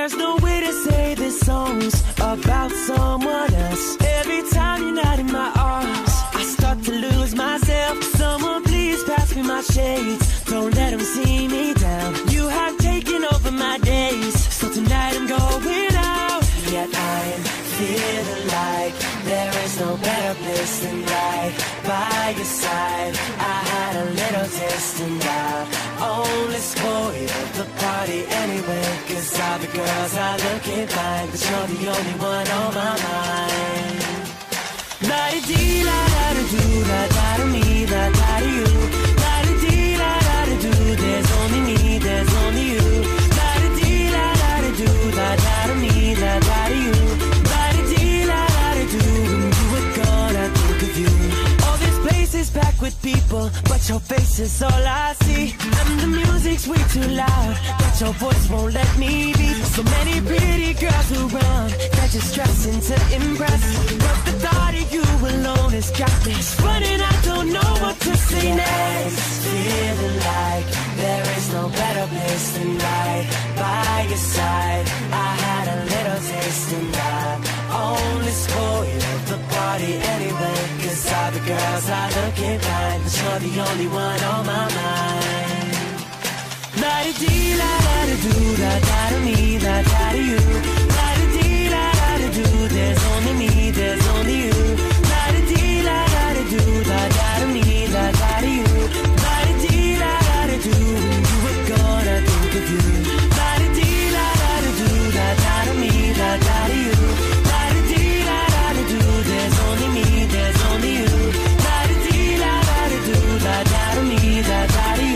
There's no way to say this song's about someone else. Every time you're not in my arms, I start to lose myself. Someone please pass me my shades, don't let them see me down. You have taken over my days, so tonight I'm going out. Yet I'm feeling like there is no better place than right by your side. I had a little taste and I only spoiled the party anyway, 'cause all the girls are looking fine, but you're the only one on my mind. La-di-dee, la-da-da-do, la-da-da-me, la-da-da-you. La-di-dee, la-da-da-do, there's only me, there's only you. La-di-dee, la-da-da-do, la-da-da-me, la-da-da-you. La-di-dee, la-da-da-do, when you were gone, I think of you. All this place is packed with people, but your face is all I see. And the music's way too loud, but your voice won't let me be. So many pretty girls around, they're just stressing to impress, but the thought of you alone has got me running. I don't know what to say next. Feeling like there is no better place than right by your side. I had a little taste and I only spoiled the party anyway, 'cause all the girls are looking fine, but you're the only one on my mind. La-di-dee, la-da-da-do, la-da-da-me, la-da-da-you. La-di-dee, la-da-da-do, there's only me, there's only you. La-di-dee, la-da-da-do, la-da-da-me, la-da-da-you. La-di-dee, la-da-da-do, when you were gone, I think of you. La-di-dee, la-da-da-do, la-da-da-me, la-da-da-you. La-di-dee, la-da-da-do, there's only me, there's only you. La-di-dee, la-da-da-do, la-da-da-me, la-da-da-you.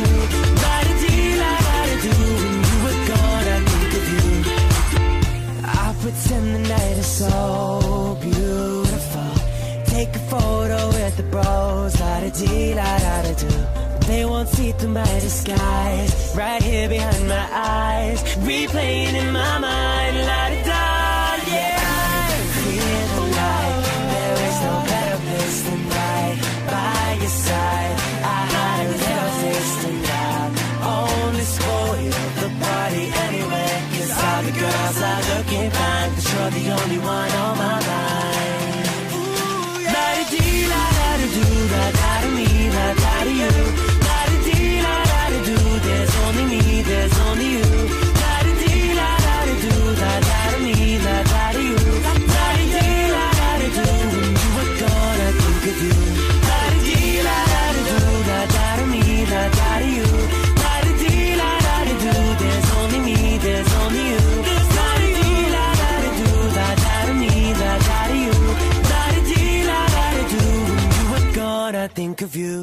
Pretend the night is so beautiful. Take a photo with the bros, la-da-dee, la-da-da-do. They won't see through my disguise, right here behind my eyes, replaying in my mind, la-da-da, yeah. I'm feeling like there is no better place than right by your side. I had a little taste and I only spoiled the party anyway, 'cause all the girls are looking fine, but you're the only one on my mind. La-di-dee, la-da-da-do, la-da-da-me, la-da-da-you. La-di-dee, la-da-da-do, there's only me, there's only you. La-di-dee, la-da-da-do, la-da-da-me, la-da-da-you. La-di-dee, la-da-da-do, when you were gone, I think of you. La-di-dee, la-da-da-do, la-da-da-me, la-da-da-you. La-di-dee, la-da-da-do, there's only me, there's only you. La-di-dee, la-da-da-do, la-da-da-me, la-da-da-you. La-di-dee, la-da-da-do, when you were gone, I think of you.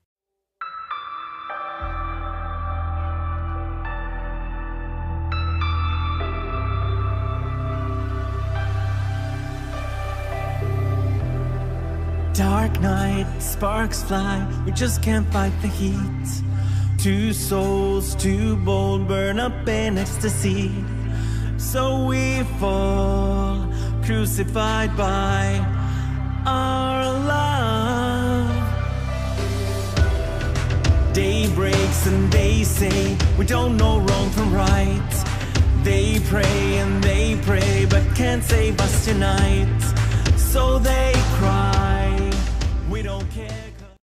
Dark night, sparks fly, we just can't fight the heat. Two souls, too bold, burn up in ecstasy. So we fall, crucified by our love. Day breaks and they say we don't know wrong from right. They pray and they pray, but can't save us tonight. So they cry, we don't care.